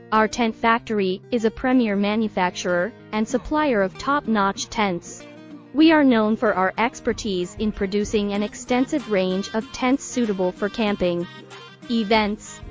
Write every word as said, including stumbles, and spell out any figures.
Our tent factory is a premier manufacturer and supplier of top-notch tents. We are known for our expertise in producing an extensive range of tents suitable for camping, events,